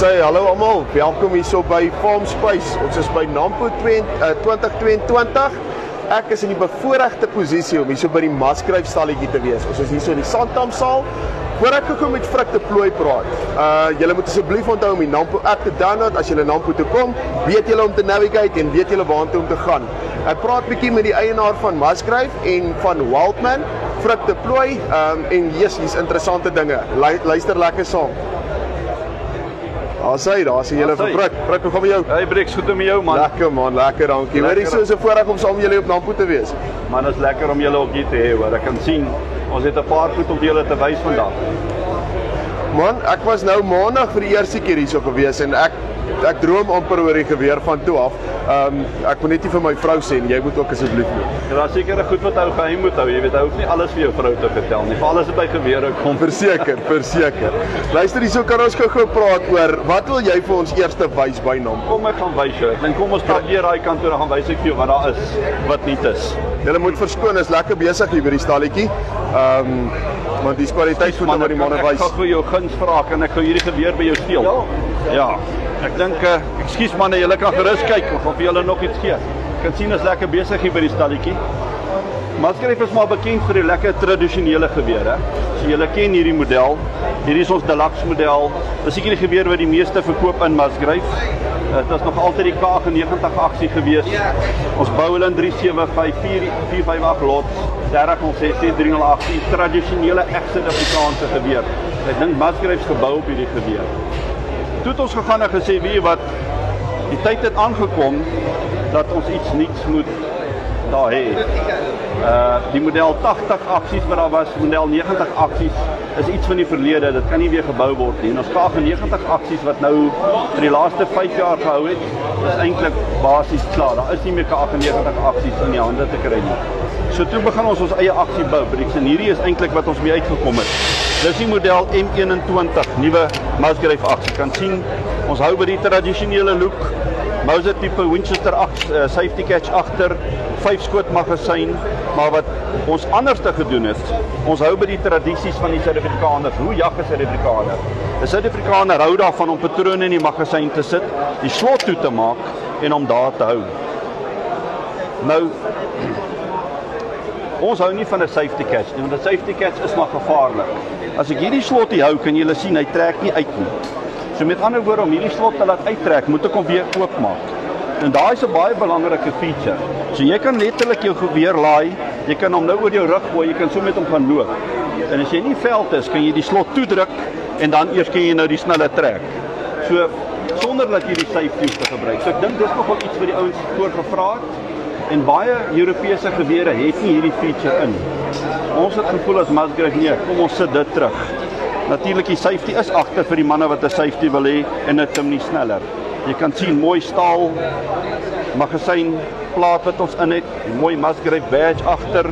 sê hallo almal, welkom hierso by Farmspace. Ons is by Nampo 2022. Ek is in die bevoorregte posisie om hierso by die Musgrave stalletjie te wees. Ons is hierso in die Sandtamsaal. Voor ek gekom met Frik du Plooy praat. Julle moet asseblief onthou om die Nampo app te download as julle Nampo toe kom. Weet julle om te navigate en weet julle waartoe om te gaan. Ek praat bietjie met die eienaar van Musgrave en van Wildman, Frik du Plooy, en yes, hier's interessante dinge. Luister lekker saam. Daar sê julle vir Frik. Frik, hoe gaan met jou? Hey Brix, goed om met jou man. Lekker man, lekker dankie. Hoor hier so is 'n voorreg om saam met julle op Nampo te wees. Man, is lekker om julle ook hier te hê, hoor. Ek kan sien ons het 'n paar goed om julle te wys vandag. Man, ek was nou maandag vir die eerste keer hierso gewees en ek droom amper oor die geweer van toe af. Ek moet net nie vir my vrou sê en jy moet ook asseblief nie. Daar is seker goed wat hou geheim moet hou. Jy weet, hy hoef nie alles vir jou vrou te vertel nie. Vir alles wat by gewere kom. Verseker. Luister, hierso kan ons gou praat oor wat wil jy vir ons eerste wys by Nampo? Kom ek gaan wys jou. Ek dink kom ons stap weer daai kant toe, dan gaan wys ek vir jou wat daar is wat nie is. Julle moet verskoon, is lekker besig hier by die stalletjie. Want die kwaliteit moet nou die manne wys. Ek gaan vir jou guns vra, kan ek gou hierdie geweer by jou steel? Ja. Ek dink, ekskuus manne, julle kan gerus kyk, ons gaan vir julle nog iets gee. Jy kan sien, is lekker besig hier by die stalletjie. Musgrave is maar bekend vir die lekker tradisionele gewere. So julle ken hierdie model. Hierdie is ons deluxe model. Dis seker die geweer wat die meeste verkoop in Musgrave. Dit is nog altyd die K90 aksie gewees. Ons bou hulle in 375, 458 lots, 3006, 318, tradisionele egte Suid-Afrikaanse geweer. Ek dink Musgrave is gebou op hierdie geweer. Toe het ons gegaan en gesê, weet jy wat, die tyd het aangekom dat ons iets niets moet daar hê. Die model 80 aksies wat daar was, model 90 aksies, is iets van die verlede, dit kan nie weer gebou word nie. En ons K90 aksies wat nou vir die laaste 5 jaar gehou het, is eintlik basies klaar. Daar is nie meer K90 aksies in die hande te kry nie. So toe begin ons eie aksie bou, en hierdie is eintlik wat ons mee uitgekom het. Dis die model M21, nuwe Musgrave aksie. Kan sien, ons hou by die tradisionele look, Mauser tipe Winchester safety catch agter, 5 skoot magasyn, maar wat ons anders te gedoen het, ons hou by die tradisies van die Suid-Afrikaners. Hoe jag 'n Suid-Afrikaner? 'n Suid-Afrikaner hou daarvan om patrone in die magasyn te sit, die slot toe te maak en om daar te hou. Nou, ons hou nie van 'n safety catch nie, want 'n safety catch is maar gevaarlik. As ek hierdie slot hier hou, kan julle sien, hy trek nie uit nie. So met ander woorde, om hierdie slot te laat uittrek, moet ek hom weer oopmaak. En daai is 'n baie belangrike feature. So jy kan letterlik jou geweer laai, jy kan hom nou oor jou rug gooi, jy kan so met hom gaan loop. En as jy nie veld is, kan jy die slot toedruk en dan eers kan jy nou die snelle trek. So sonder dat jy die safety hoef te gebruik. So ek dink dis nogal iets wat die ouens voorgevra het. En baie Europese gewere het nie hierdie feature in. Ons het gevoel as Musgrave, nee, kom ons sit dit terug. Natuurlik die safety is agter vir die manne wat 'n safety wil hê en dit klim nie sneller. Jy kan sien mooi staal magasyn plaat wat ons in het, mooi Musgrave badge agter.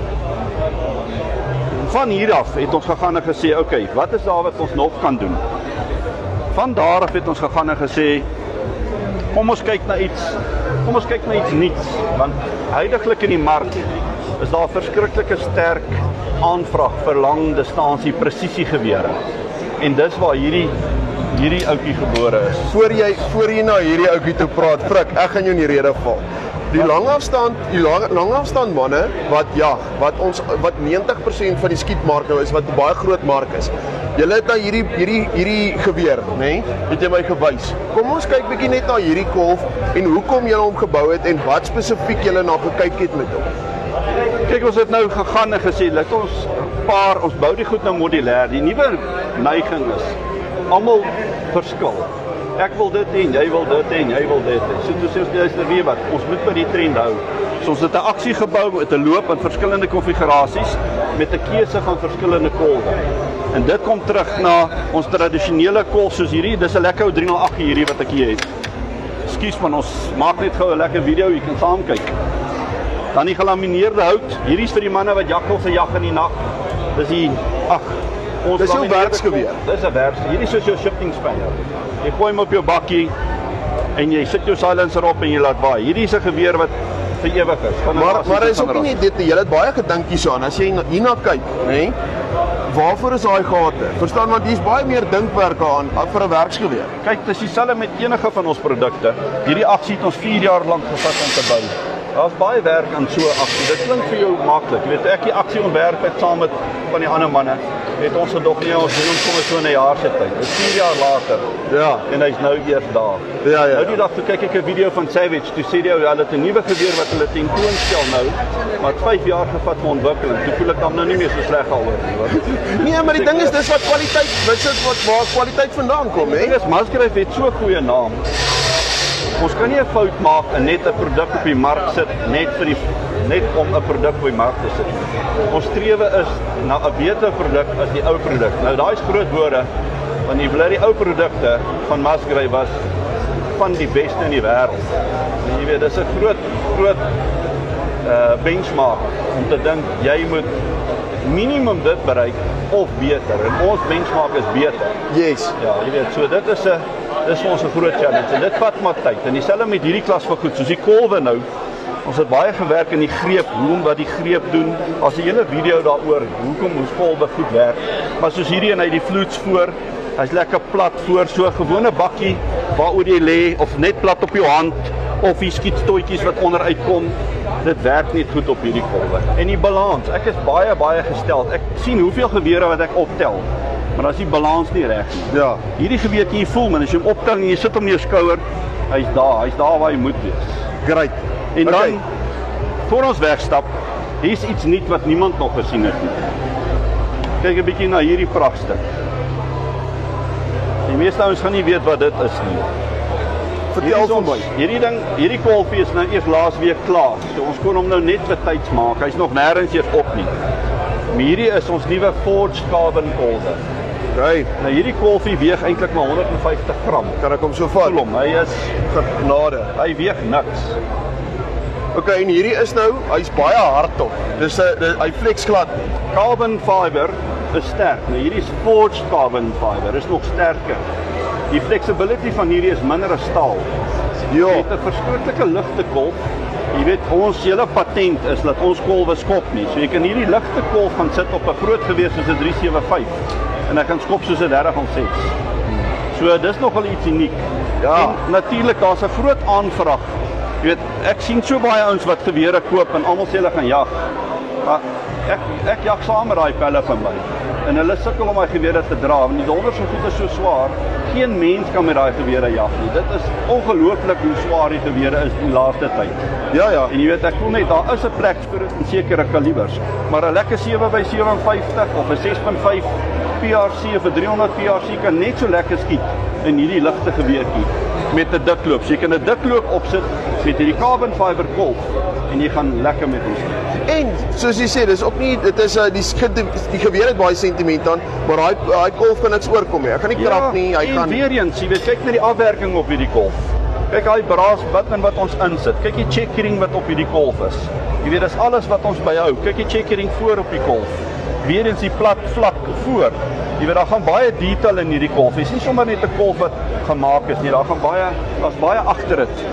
Van hier af het ons gegaan en gesê, okay, wat is daar wat ons nog kan doen? Van daar af het ons gegaan en gesê, kom ons kyk na iets nuuts, want huidiglik in die mark is daar verskriklike sterk aanvraag vir lang distansie presisiegewere. En dis waar hierdie ouetjie gebore is. Voor jy na hierdie ouetjie toe praat, Frik, ek gaan jou in die rede val. Die langafstand manne wat jag, wat 90% van die skietmark nou is, wat 'n baie groot mark is. Julle het nou hierdie geweer, né? Het jy my gewys. Kom ons kyk bietjie net na hierdie kolf en hoekom julle hom gebou het en wat spesifiek julle na gekyk het met hom. Kyk, ons het nou gegaan en gesê, laat ons bou die goed nou modulêr. Die nuwe neiging is, almal verskil. Ek wil dit en jy wil dit en jy wil dit. So toe sê ons, luister, weet wat, ons moet by die trend hou. So ons het 'n aksie gebou met 'n loop in verskillende konfigurasies met 'n keuse van verskillende kolwe. En dit kom terug na ons tradisionele kolf soos hierdie. Dis 'n lekker ou 308 hierdie wat ek hier het. Ekskuus man, ons maak net gou 'n lekker video, jy kan saam kyk. Dan die gelamineerde hout. Hierdie is vir die manne wat jakkals en jag in die nag. Dis dis jou werksgeweer. Dis 'n werks. Hierdie is soos jou shifting spanner. Jy gooi hom op jou bakkie en jy sit jou silencer op en jy laat waai. Hierdie is 'n geweer wat vir ewig is. Maar is ook nie net dit, jy het baie gedink hierso, as jy hierna kyk, nee, waarvoor is daai gate? Verstaan, want hier's baie meer dinkwerke aan vir 'n werksgeweer. Kyk, dis dieselfde met enige van ons produkte. Hierdie aksie het ons 4 jaar lank gevat om te bou. Daar's baie werk aan so 'n aksie. Dit klink vir jou maklik. Jy weet, ek die aksie ontwerp het saam met van die ander manne. Het ons gedog nie, ons doen hom sommer so in 'n jaar se tyd. Dit is 4 jaar later. Ja. En hy's nou eers daar. Ja. Nou die dag toe kyk ek 'n video van Savage, toe sê hy hulle het 'n nuwe geweer wat hulle tentoonstel nou, maar het 5 jaar gevat vir ontwikkeling. Toe voel ek dan nou nie meer so sleg daaroor nie. Nee, maar die ding is dis wat kwaliteit, waar kwaliteit vandaan kom, hè? Dit is Musgrave het so 'n goeie naam. Ons kan nie 'n fout maak en net 'n produk op die mark sit net om 'n produk op die mark te sit. Ons strewe is na 'n beter produk as die ou produk. Nou daai is groot woorde, want die ou produkte van Musgrave was van die beste in die wêreld. Jy weet, dis 'n groot benchmark om te dink jy moet minimum dit bereik of beter. En ons benchmark is beter. Yes. Ja, jy weet, so dit is vir ons 'n groot challenge en dit vat maar tyd. En dieselfde met hierdie klas van goed, soos die kolwe nou. Ons het baie gewerk in die greep, wat die greep doen. As 'n hele video daaroor hoekom ons kolwe goed werk. Maar soos hierdie en hy die vloeds voor, hy's lekker plat voor, so 'n gewone bakkie waaroor jy lê of net plat op jou hand of die skietstootjies wat onder uitkom. Dit werk net goed op hierdie kolwe. En die balans, ek is baie gesteld. Ek sien hoeveel gewere wat ek optel. Maar as die balans nie reg nie. Ja. Hierdie geweer kan jy voel, man, as jy hom optel en jy sit hom in jou skouer, hy's daar waar hy moet wees. Great. En dan, voor ons wegstap, hier's iets nuut wat niemand nog gesien het nie. Kyk 'n bietjie na hierdie pragtstuk. Die meeste ouens gaan nie weet wat dit is nie. Vertel vir my. Hierdie kolfie is nou eers laas week klaar. So ons kon hom nou net betyds maak. Hy's nog nêrens eers op nie. Maar hierdie is ons nuwe forged carbon kolwe. Okay. Nou hierdie kolfie weeg eintlik maar 150 gram. Kan ek hom so vat? Hy is genade. Hy weeg niks. Okay, en hierdie is nou, hy's baie hard op. Dis hy flex glad nie. Carbon fiber is sterk. Nou hierdie is forged carbon fiber. Is nog sterker. Die flexibility van hierdie is minder as staal. Ja. Jy het 'n verskriklike ligte kolf. Jy weet, ons hele patent is dat ons kolwe skop nie. So jy kan hierdie ligte kolf gaan sit op 'n groot geweer soos 'n 375 en hy kan skop soos 'n 30-06. So dis nogal iets uniek. Ja. En natuurlik daar's 'n groot aanvraag. Jy weet, ek sien so baie ouens wat gewere koop en almal sê hulle gaan jag. Maar ek jag saam met daai pelle van my. En hulle sukkel om daai gewere te dra, want die donder so goed is so swaar. Geen mens kan met daai gewere jag nie. Dit is ongelooflik hoe swaar die gewere is die laaste tyd. Ja. En jy weet, ek voel net daar is 'n plek vir dit in sekere kalibers. Maar 'n lekker 7x57 of 'n 6.5 PRC of 'n 300 PRC kan net so lekker skiet in hierdie ligte geweertjie met 'n dikloop. So jy kan 'n dikloop opsit met hierdie carbon fiber kolf en jy gaan lekker met hom skiet. En soos jy sê, dis ook nie, dit is die geweer het baie sentiment aan, maar daai kolf kan niks oorkom nie. Hy gaan nie krap nie, hy kan. En weer eens, jy weet, kyk na die afwerking op hierdie kolf. Kyk daai braas wat ons insit. Kyk die checkering wat op hierdie kolf is. Jy weet, dis alles wat ons byhou. Kyk die checkering voor op die kolf. Weer eens die plat vlak voor. Jy weet, daar gaan baie detail in hierdie kolf. Dis nie sommer net 'n kolf wat gemaak is nie. Daar's baie agter dit.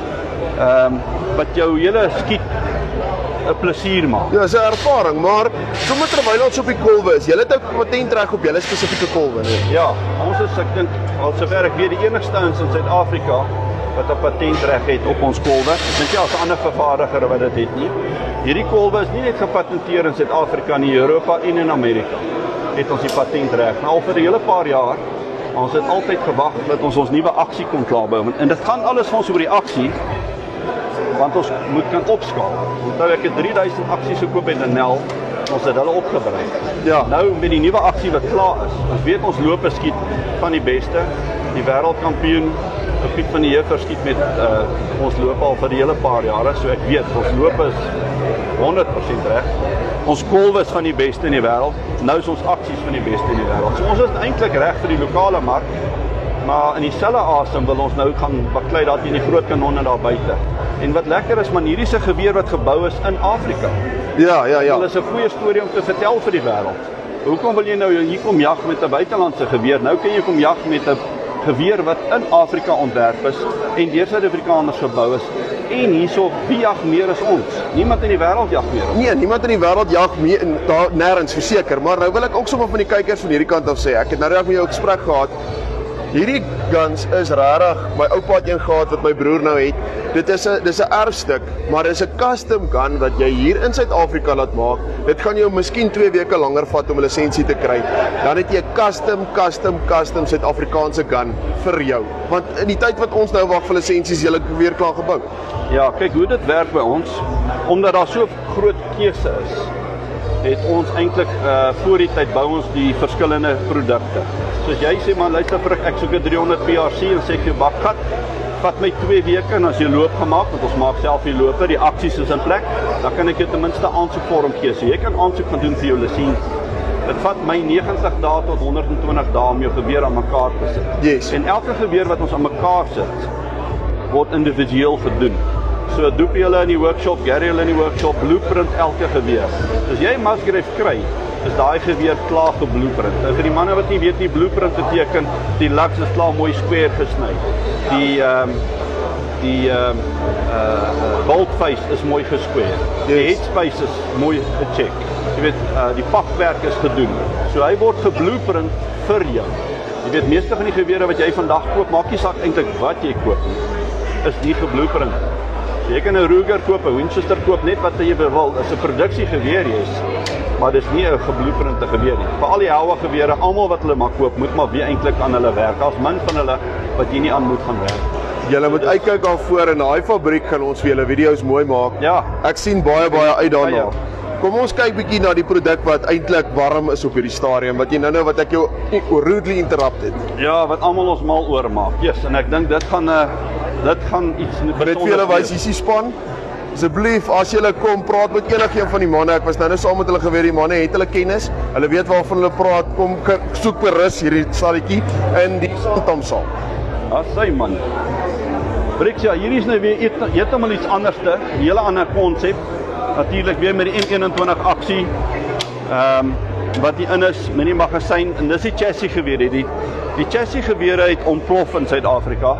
Wat jou hele skiet 'n plesier maak. Ja, dis 'n ervaring, maar sommer terwyl ons op die kolwe is, julle het 'n patent reg op julle spesifieke kolwe, nee? Ja, ons is, ek dink, al sover ek weet, die enigste ouens in Suid-Afrika wat 'n patentreg het op ons kolwe. Ek dink nie as 'n ander vervaardiger wat dit het nie. Hierdie kolwe is nie net gepatenteer in Suid-Afrika nie, Europa en in Amerika. Het ons die patentreg. Nou al vir 'n hele paar jaar. Ons het altyd gewag dat ons nuwe aksie kon klaarbou. En dit gaan alles van ons oor die aksie, want ons moet kan opskaal. Onthou ek het 3000 aksies gekoop by Nel. Ons het hulle opgebrei. Ja. Nou met die nuwe aksie wat klaar is. Ons weet ons lope skiet van die beste. Die wêreldkampioen Piet van die Heever skiet met ons loop al vir die hele paar jare, so ek weet ons loop is 100% reg. Ons kolwe is van die beste in die wêreld. Nou is ons aksies van die beste in die wêreld. So ons is eintlik reg vir die lokale mark, maar in dieselfde asem wil ons nou gaan baklei daar teen die groot kanonne daar buite. En wat lekker is, man, hierdie is 'n geweer wat gebou is in Afrika. Ja. Dit is 'n goeie storie om te vertel vir die wêreld. Hoekom wil jy nou hier kom jag met 'n buitelandse geweer? Nou kan jy kom jag met 'n geweer wat in Afrika ontwerp is en deur Suid-Afrikaners gebou is. En hierso, wie jag meer as ons? Niemand in die wêreld jag meer as ons. Nee, niemand in die wêreld jag meer daar nêrens verseker, maar nou wil ek ook sommer van die kykers van hierdie kant af sê. Ek het nou reg met jou gesprek gehad. Hierdie guns is regtig, my oupa het een gehad wat my broer nou het. Dis 'n erfstuk, maar dis 'n custom gun wat jy hier in Suid-Afrika laat maak. Dit gaan jou miskien 2 weke langer vat om 'n lisensie te kry. Dan het jy 'n custom Suid-Afrikaanse gun vir jou. Want in die tyd wat ons nou wag vir lisensies, jy weer klaar gebou. Ja, kyk hoe dit werk by ons, omdat daar so groot keuse is. Het ons eintlik voor die tyd bou ons die verskillende produkte. So as jy sê maar luister vir ek soek 'n 300 PRC en sê ek jou bakgat, vat my 2 weke en as jy loop gemaak, want ons maak self die loper, die aksies is in plek, dan kan ek jou ten minste aansoekvorm gee. So jy kan aansoek gaan doen vir jou lisensie. Dit vat my 90 dae tot 120 dae om jou geweer aan mekaar te sit. Yes. En elke geweer wat ons aan mekaar sit, word individueel gedoen. So doep jy hulle in die workshop, Gary hulle in die workshop, blueprint elke geweer. As jy Musgrave kry, is daai geweer klaar geblueprint. Nou vir die manne wat nie weet nie, blueprint beteken die laks is klaar mooi square gesny. Die bolt-face is mooi gesquare. Die headspace is mooi gecheck. Jy weet, die pakwerk is gedoen. So hy word geblueprint vir jou. Jy weet, meeste van die gewere wat jy vandag koop, maak nie saak eintlik wat jy koop nie, is nie geblueprint. Jy kan 'n Rutger koop, 'n Winchester koop, net wat jy wil. Dit is 'n produksiegeweer is, maar dis nie 'n geblueprinte geweer nie. Vir al die houe gewere, almal wat hulle maar koop, moet maar weer eintlik aan hulle werk. Daar's min van hulle wat jy nie aan moet gaan werk. Julle moet uitkyk daarvoor en daai fabriek gaan ons vir julle video's mooi maak. Ja. Ek sien baie uit daarna. Ja. Kom ons kyk bietjie na die produk wat eintlik warm is op hierdie stadium, wat jy nou wat ek jou rudely interrupted. Ja, wat almal ons mal oor maak. Yes, en ek dink dit gaan iets Maar dit vir julle wys hier span. Asseblief, as julle kom, praat met enigiemand van die manne. Ek was nou saam met hulle geweer, die manne het hulle kennis. Hulle weet waarvan hulle praat. Kom soek vir rus hierdie stalletjie in die Santamsaal. Sy man. Frik, ja, hierdie is nou weer heeltemal iets anderste, 'n hele ander konsep. Natuurlik weer met die M21 aksie. Wat hier in is met die magasyn en dis die chassis geweer. Die chassis gewere het ontplof in Suid-Afrika.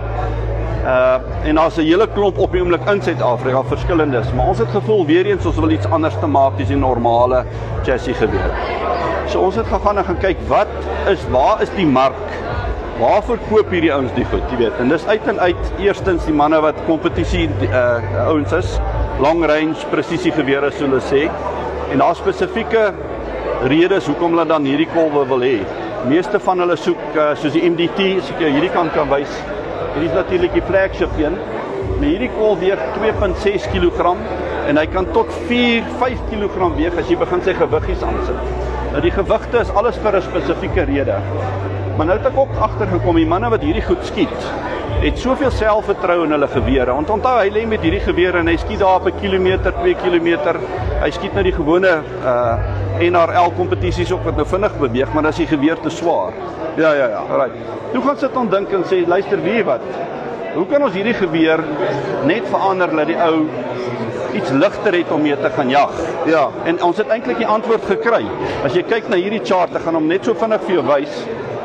En daar's 'n hele klomp op die oomblik in Suid-Afrika, verskillendes, maar ons het gevoel weer eens ons wil iets anders te maak as die normale chassis geweer. So ons het gegaan en gaan kyk waar is die mark? Waar verkoop hierdie ouens die goed, jy weet? En dis uit en uit eerstens die manne wat kompetisie ouens is, long range presisie gewere so hulle sê. En daar spesifieke redes hoekom hulle dan hierdie kolwe wil hê. Meeste van hulle soek soos die MDT, as ek jou hierdie kant kan wys. Hierdie is natuurlik die flagship een. Maar hierdie kolf weeg 2.6 kg en hy kan tot 4-5 kg weeg as jy begin sy gewiggies aansit. Nou die gewigte is alles vir 'n spesifieke rede. Maar nou het ek ook agtergekom, die manne wat hierdie goed skiet, het soveel selfvertroue in hulle gewere. Want onthou, hy lê met hierdie gewere en hy skiet daar op 1 kilometer, 2 kilometer. Hy skiet nou die gewone NRL kompetisies ook wat nou vinnig beweeg, maar dan is die geweer te swaar. Ja. Alright. Toe gaan sit ons dink en sê, luister, weet wat? Hoe kan ons hierdie geweer net verander dat die ou iets ligter het om mee te gaan jag? Ja. En ons het eintlik die antwoord gekry. As jy kyk na hierdie chart, ek gaan hom net so vinnig vir jou wys.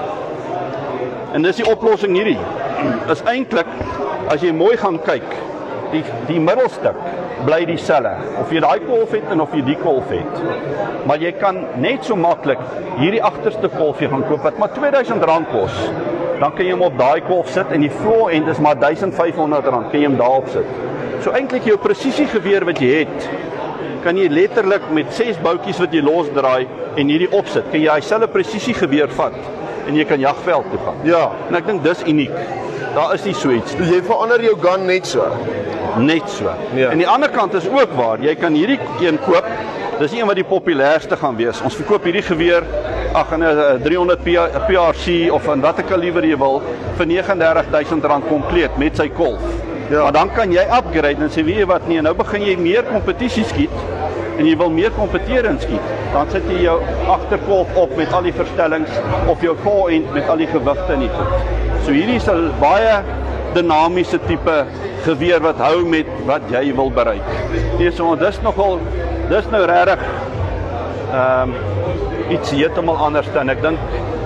En dis die oplossing hierdie. Is eintlik, as jy mooi gaan kyk, die middelstuk bly dieselfde. Of jy daai kolf het en of jy die kolf het. Maar jy kan net so maklik hierdie agterste kolfie gaan koop wat maar R2000 kos. Dan kan jy hom op daai kolf sit en die floor end is maar R1500, kan jy hom daarop sit. So eintlik jou presisiegeweer wat jy het, kan jy letterlik met 6 boutjies wat jy losdraai en hierdie opsit, kan jy dieselfde presisiegeweer vat en jy kan jagveld toe gaan. Ja, en ek dink dis uniek. Daar is nie so iets. Jy verander jou gun net so. Net so. Ja. En die ander kant is ook waar. Jy kan hierdie een koop. Dis een wat die populairste gaan wees. Ons verkoop hierdie geweer in 'n 300 PRC of in watter kaliber jy wil vir R39.000 kompleet met sy kolf. Ja. Maar dan kan jy upgrade en sê, weet jy wat nie, nou begin jy meer kompetisie skiet en jy wil meer kompeterend skiet. Dan sit jy jou agterkolf op met al die verstellings of jou forend met al die gewigte in die goed. So hierdie is 'n baie dinamiese tipe geweer wat hou met wat jy wil bereik. Nee, so dis nou regtig iets heeltemal anders dan ek dink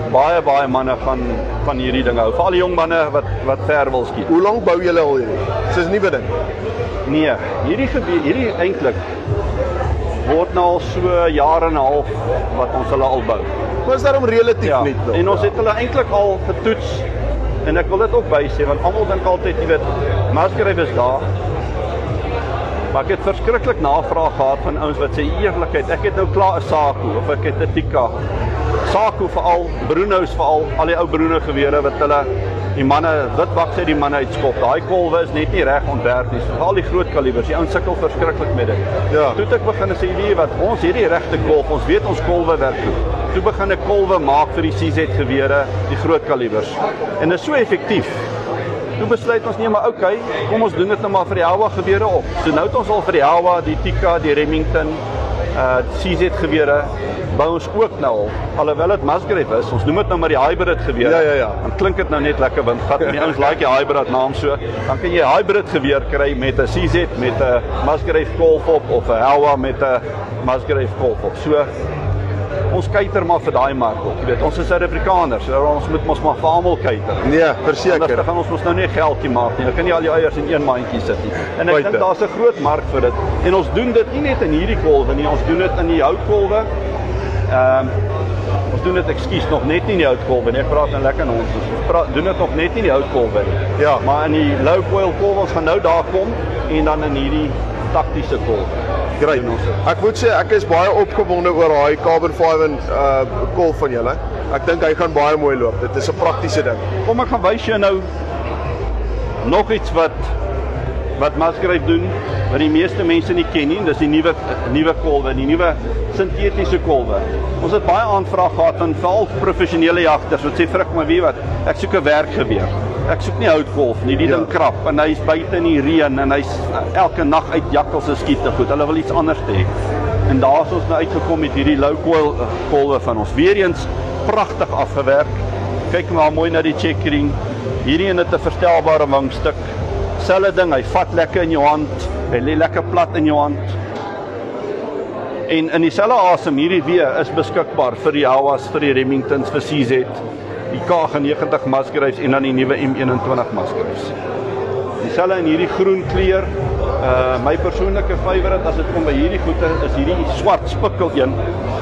baie manne van hierdie ding hou. Veral die jong manne wat ver wil skiet. Hoe lank bou julle al hierdie? Dis 'n nuwe ding. Nee, hierdie eintlik word nou al so 'n jaar en 'n half wat ons hulle al bou. Maar is daarom relatief Ja, nie nog. en ons het hulle eintlik al getoets. En ek wil dit ook bysê, want almal dink altyd, jy weet, Musgrave is daar. Maar ek het verskriklik navraag gehad van ouens wat sê eerlikheid, ek het nou klaar 'n Saku of ek het 'n Tika. Saku veral, Bruno's veral, al die ou Bruno gewere wat hulle die manne, dit wak sê die manne uitskop. Daai kolwe is net nie reg ontwerp nie. Veral die groot kalibers, die ouens sukkel verskriklik met dit. Ja. Toe het ek begin sê, weet jy wat, ons het die regte kolf, ons weet ons kolwe werk goed. Toe begin ek kolwe maak vir die CZ gewere, die groot kalibers. En dit is so effektief. Toe besluit ons nee, maar okay, kom ons doen dit nou maar vir die Hawa gewere op. So nou het ons al vir die Hawa, die Tika, die Remington, CZ gewere, bou ons ook nou al, alhoewel dit Musgrave is, ons noem dit nou maar die hybrid gewere. Ja. Dan klink dit nou net lekker windgat, en die ouens like die hybrid naam so, dan kan jy 'n hybrid geweer kry met 'n CZ, met 'n Musgrave kolf op, of 'n Hawa met 'n Musgrave kolf op. So, ons kuiter maar vir daai mark op. Jy weet, ons is Suid-Afrikaners, so ons moet mos maar vir almal kuiter. Nee, verseker. Anders gaan ons mos nou nie geldjie maak nie. Jy kan nie al die eiers in een mandjie sit nie. En ek dink daar's 'n groot mark vir dit. En ons doen dit nie net in hierdie kolwe nie, ons doen dit in die houtkolwe. Ons doen dit, ekskuus, nog net nie in die houtkolwe nie. Ek praat nou lekker ons. Ons doen dit nog net nie in die houtkolwe nie. Ja. Maar in die low coil kolwe, ons gaan nou daar kom en dan in hierdie taktiese kolwe. Great. Ek moet sê ek is baie opgewonde oor daai carbon fiber kolf van julle. Ek dink hy gaan baie mooi loop. Dit is 'n praktiese ding. Kom ek gaan wys jou nou nog iets wat Musgrave doen, wat die meeste mense nie ken nie. Dis die nuwe kolwe, die nuwe sintetiese kolwe. Ons het baie aanvraag gehad van veral professionele jagters wat sê Frik, maar weet wat, ek soek 'n werkgeweer. Ek soek nie houtkolf nie, die ding krap en hy's buite in die reën en hy's elke nag uit jakkalse skiet te goed. Hulle wil iets anders hê. En daar is ons nou uitgekom met hierdie low coil kolwe van ons. Weereens pragtig afgewerk. Kyk maar mooi na die checkering. Hierdie een het 'n verstelbare wingstuk. Selfde ding, hy vat lekker in jou hand. Hy lê lekker plat in jou hand. En in dieselfde asem hierdie weer is beskikbaar vir die Hawas, vir die Remingtons, vir CZ, die K90 Musgraves en dan die nuwe M21 Musgraves. Dieselfde in hierdie groen kleur. My persoonlike favourite as dit kom by hierdie goede is hierdie swart spikkel een.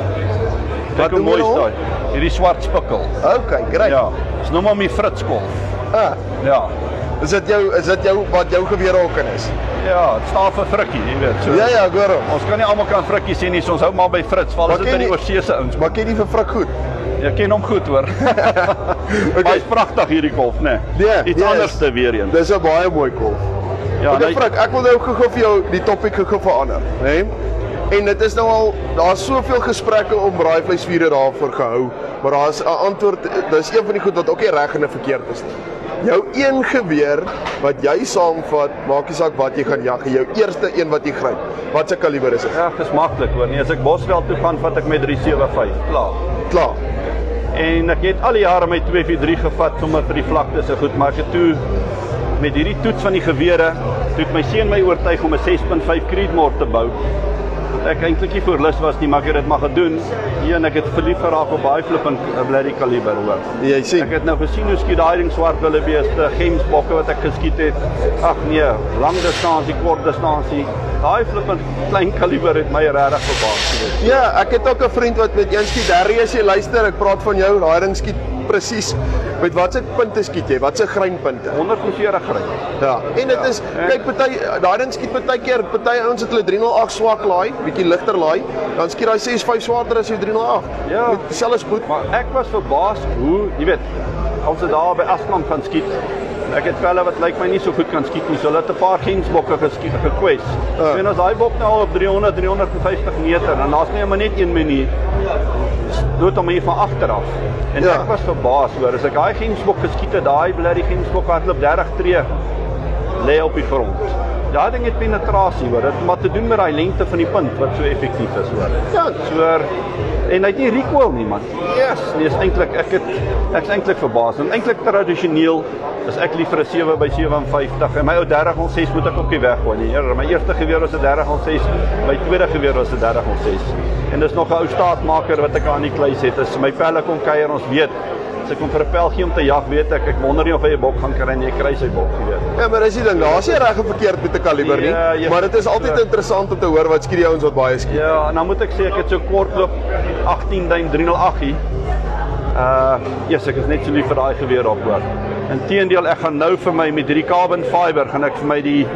Kyk hoe mooi is daai. Hierdie swart spikkel. Okay, great. Ja, dis nou maar my Fritskolf. Ja. Is dit jou wat jou geweer ook in is? Ja, dit staan vir Frikkie, jy weet. So. Ja, hoor hom. Ons kan nie almal kan Frikkie sien nie, so ons hou maar by Frits, val as dit by die oorseese ouens. Maar ken jy vir Frik goed? Jy ken hom goed hoor. Okay. Hy's pragtig hierdie kolf, né? Nee, iets anders te weer een. Dis 'n baie mooi kolf. Ja, okay, Frik, ek wil nou gou vir jou die topik gou verander, né? En dit is nou al, daar's soveel gesprekke om braaivleisvure daarvoor gehou, maar daar's 'n antwoord, dis een van die goed wat ook nie reg en verkeerd is nie. Jou een geweer wat jy saamvat, maak nie saak wat jy gaan jag, jou eerste een wat jy gryp. Wat se kaliber is dit? Ja, dis maklik hoor. Nee, as ek Bosveld toe gaan, vat ek met 375. Klaar. En ek het al die jare my 243 gevat sommer vir die vlakte se goed, maar ek het toe met hierdie toets van die gewere, toe het my seun my oortuig om 'n 6.5 Creedmoor te bou. Ek eintlik nie voor lus was nie, maar ek het dit maar gedoen. En ek het verlief geraak op baie flippend bloody kaliber hoor. Jy sien. Ek het nou gesien hoe skiet daai ding swart wildebeeste, gemsbokke wat ek geskiet het. Ag nee, lang distansie, kort distansie. Daai flippend klein kaliber het my regtig verbaas. Ja, ek het ook 'n vriend wat met een skiet. Darry as jy luister, ek praat van jou, daai ding skiet presies. Met watse punte skiet jy? Watse grynpunte? 140 gryn. Ja. En dit is kyk party daai ding skiet partykeer, party ouens het hulle 308 swak laai, bietjie ligter laai, dan skiet daai 65 swaarder as jou 308. Ja. Met dieselfde spoed. Maar ek was verbaas hoe, jy weet, as dit daar by Aslam kan skiet. Ek het velle wat lyk my nie so goed kan skiet nie. So hulle het 'n paar gemsbokke geskiet, gekwes. En as daai bok nou op 300, 350 meter en daar's maar net een manier. Doet hom hier van agter af. En ek was verbaas hoor, as ek daai gemsbok geskiet het, daai bloody gemsbok hardloop 30 tree lê op die grond. daai ding het penetrasie, hoor. Dit het maar te doen met daai lengte van die punt wat so effektief is, hoor. Ja, so en hy het nie recoil nie, man. Yes, nee, is eintlik ek's eintlik verbaas. En eintlik tradisioneel is ek lief vir 'n 7x57 en my ou 3006 moet ek op die weg gooi nie. My eerste geweer was 'n 3006, my tweede geweer was 'n 3006. En dis nog 'n ou staatmaker wat ek aan die kluis het. As my pelle kom kuier, ons weet as ek kom vir 'n pelgie om te jag, weet ek wonder nie of hy 'n bok gaan kry nie, ek kry sy bok, jy weet. Ja, maar dis die ding, daar's nie reg en verkeerd met 'n kaliber nie, maar dit is altyd interessant om te hoor wat skiet die ouens wat baie skiet. Ja, en dan moet ek sê ek het so kortloop 18 duim 308. Yes, ek is net so lief vir daai geweer op, hoor. Inteendeel, ek gaan nou vir my met hierdie carbon fiber gaan ek vir my die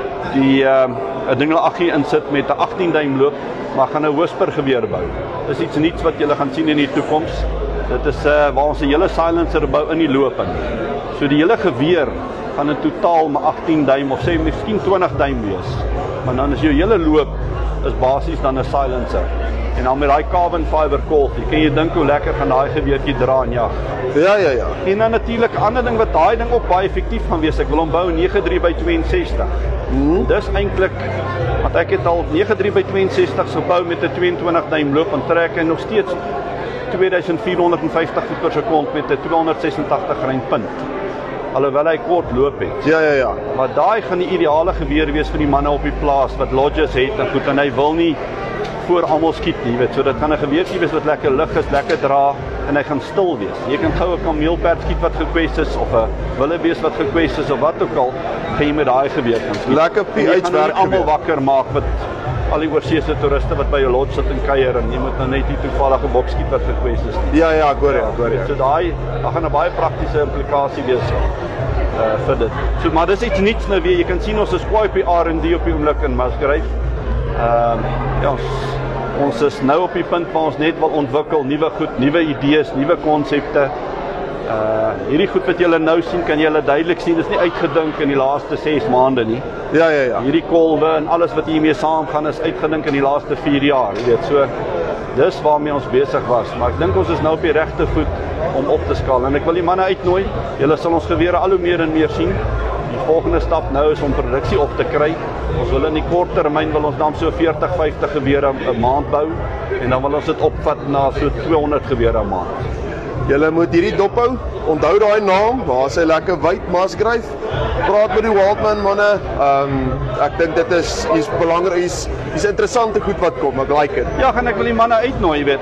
308 insit met 'n 18 duim loop, maar gaan 'n whisper geweer bou. Dis iets niets wat julle gaan sien in die toekoms. Dit is waar ons 'n hele silencer bou in die loop in. So die hele geweer gaan in totaal met 18 duim of sê miskien 20 duim wees. Maar dan is jou hele loop is basies dan 'n silencer. En dan met daai carbon fiber kolfie, kan jy dink hoe lekker gaan daai geweertjie dra en jag. Ja. En dan natuurlik 'n ander ding wat daai ding op baie effektief gaan wees. Ek wil hom bou 93x62. Dis eintlik want ek het al 93x62 gebou met 'n 22 duim loop en trek hy nog steeds 2450 voet per sekond met 'n 286 grain punt. Alhoewel hy kort loop het. Ja. Maar daai gaan die ideale geweer wees vir die manne op die plaas wat lodges het en goed en hy wil nie voor almal skiet nie, weet. So dit gaan 'n geweertjie wees wat lekker lig is, lekker dra en hy gaan stil wees. Jy kan gou 'n kameelperd skiet wat gekwes is of 'n wildebees wat gekwes is of wat ook al, gaan jy met daai geweer kan skiet. Lekker PH-werk almal wakker maak wat al die oorseese toeriste wat by jou lodge sit en kuier en jy moet nou net die toevallige bok skiet wat gekwes is nie. Ja, ek hoor jy. So daai gaan 'n baie praktiese implikasie wees vir dit. So maar dis iets niets nou weer. Jy kan sien ons is kwaai op die R&D op die oomblik in Musgrave. Ja, ons is nou op die punt waar ons net wil ontwikkel, nuwe goed, nuwe idees, nuwe konsepte. Hierdie goed wat julle nou sien, kan julle duidelik sien, dis nie uitgedink in die laaste 6 maande nie. Ja. Hierdie kolwe en alles wat hiermee saamgaan is uitgedink in die laaste 4 jaar, jy weet. So dis waarmee ons besig was, maar ek dink ons is nou op die regte voet om op te skaal en ek wil die manne uitnooi. Julle sal ons gewere al hoe meer en meer sien. Die volgende stap nou is om produksie op te kry. Ons wil in die kort termyn wil ons dan so 40-50 gewere 'n maand bou en dan wil ons dit opvat na so 200 gewere 'n maand. Julle moet hierdie dop hou. Onthou daai naam, daar's hy lekker wyd Musgrave. Praat met die Wildman manne. Ek dink dit is belangrik, is interessante goed wat kom. Ek like dit. Ja, en ek wil die manne uitnooi, jy weet.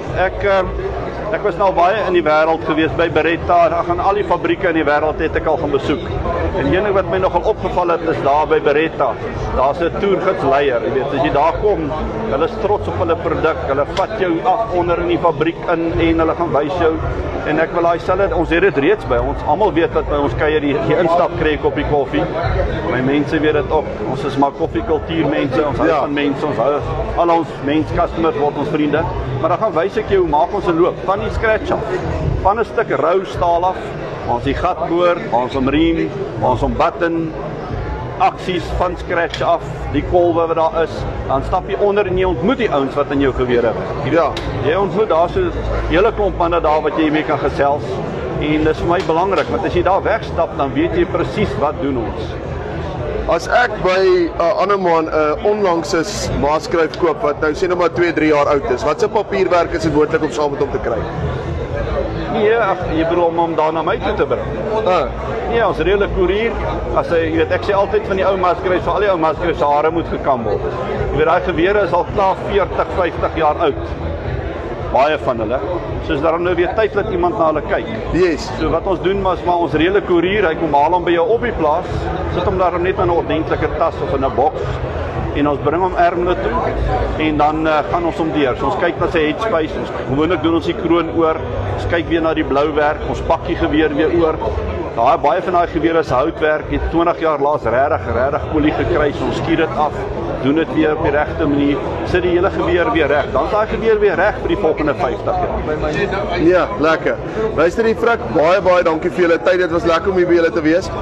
Ek was nou baie in die wêreld gewees by Beretta. Ek gaan al die fabrieke in die wêreld het ek al gaan besoek. En een ding wat my nogal opgeval het is daar by Beretta. Daar's 'n toergidsleier, jy weet. As jy daar kom, hulle is trots op hulle produk. Hulle vat jou af onder in die fabriek in en hulle gaan wys jou. En ek wil daai selfe, ons het dit reeds by ons. Almal weet dat by ons kuier die instap kry 'n koppie koffie. My mense weet dit ook. Ons is maar koffiekultuurmense. Ons hou van mense. Ons hou al ons customers word ons vriende. Maar dan gaan wys ek jou hoe maak ons 'n loop van die scratch af. Van 'n stuk rou staal af. Ons die gat boor, ons riem, ons button, aksies van scratch af, die kolwe wat daar is, dan stap jy onder en jy ontmoet die ouens wat in jou gewere is. Ja. Jy ontmoet daar so 'n hele klomp manne daar wat jy mee kan gesels. En dis vir my belangrik, want as jy daar wegstap, dan weet jy presies wat doen ons. As ek by 'n ander man 'n onlangse Musgrave koop wat nou sê nou maar 2-3 jaar oud is, wat se papierwerk is dit moontlik om saam met hom te kry? Ja, jy bedoel om hom daar na my toe te bring. Ja, ons reële koerier. As hy, jy weet, ek sê altyd van die ou Musgrave, vir al die ou Musgrave se hare moet gekam word. Jy weet, daai gewere is al klaar 40-50 jaar oud. Baie van hulle. So is daar nou weer tyd dat iemand na hulle kyk. Yes. So wat ons doen was maar ons reële koerier, hy kom haal hom by jou op die plaas, sit hom daar net in 'n ordentlike tas of in 'n boks. En ons bring hom ermelo toe en dan gaan ons hom deur. So ons kyk na sy headspace, ons gewoonlik doen ons die kroon oor, ons kyk weer na die blouwerk, ons pak die geweer weer oor. Baie van daai gewere is houtwerk, het 20 jaar laas regtig olie gekry, so ons skiet dit af, doen dit weer op die regte manier, sit die hele geweer weer reg. Dan is daai geweer weer reg vir die volgende 50 jaar. Ja, lekker. Luister die Frik, baie dankie vir julle tyd. Dit was lekker om hier by julle te wees.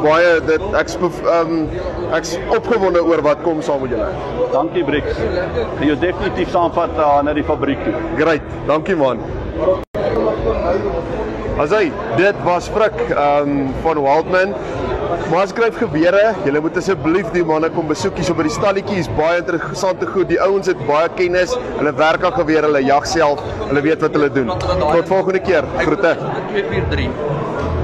Ek's opgewonde oor wat kom saam met julle. Dankie Brix. Jy is definitief saamvat na die fabriek toe. Great, dankie man. Dit was Frik van Wildman. Musgrave gewere, julle moet asseblief die manne kom besoek hier so by die stalletjie, is baie interessante goed. Die ouens het baie kennis, hulle werk aan gewere, hulle jag self, hulle weet wat hulle doen. Tot volgende keer. Groete. 243.